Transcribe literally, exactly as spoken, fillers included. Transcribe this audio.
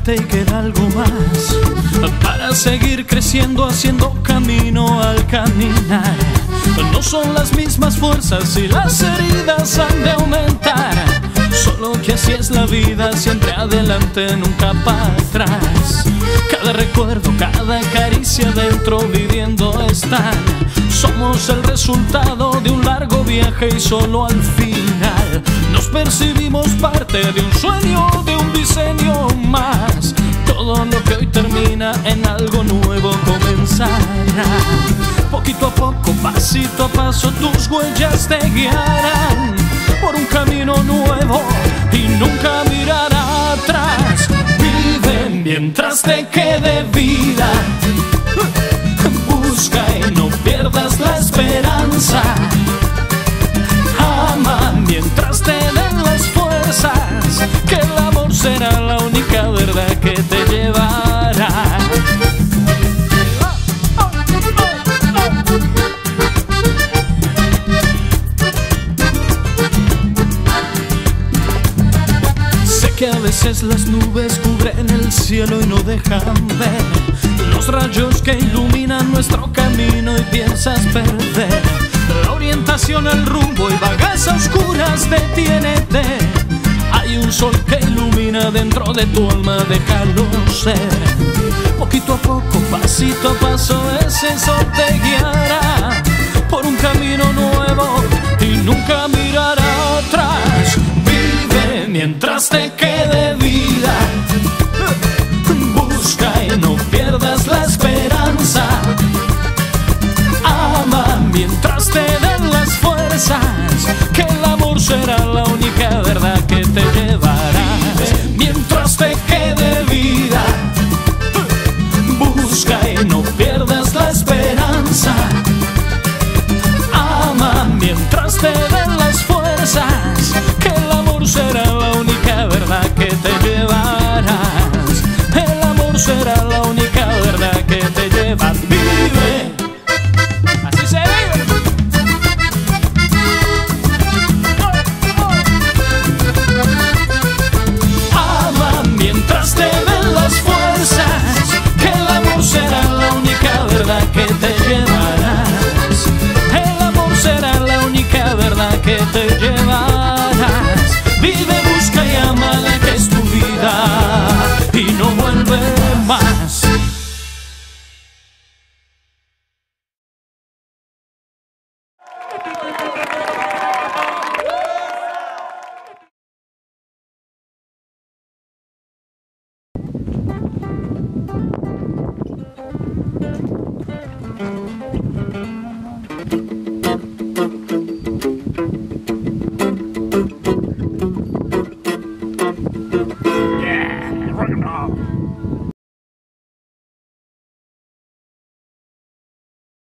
parte y queda algo más para seguir creciendo, haciendo camino al caminar. No son las mismas fuerzas y las heridas han de aumentar, solo que así es la vida, siempre adelante, nunca para atrás. Cada recuerdo, cada caricia dentro viviendo están. Somos el resultado de un largo viaje y solo al final nos percibimos parte de un sueño, de un diseño más. Todo lo que hoy termina en algo nuevo comenzará. Poquito a poco, pasito a paso, tus huellas te guiarán por un camino nuevo y nunca mirar atrás. Vive mientras te quede vida, busca y no pierdas la esperanza. Ama mientras te den las fuerzas, que el amor será la única verdad que te llevará. Sé que a veces las nubes cubren el cielo y no dejan ver los rayos que iluminan nuestro camino y piensas perder la orientación, el rumbo y vagas a oscuras, detiénete. Hay un sol que ilumina dentro de tu alma, déjalo ser. Poquito a poco, pasito a paso, ese sol te guiará por un camino nuevo y nunca mirará atrás. Vive mientras te quede vida, busca y no pierdas la esperanza. Ama mientras te den las fuerzas, que el amor será la única verdad que te llevará. Mientras te quede vida, busca y no pierdas la esperanza. Ama mientras te den las fuerzas, que el amor será la única verdad que te llevarás. El amor será la única verdad que te llevará.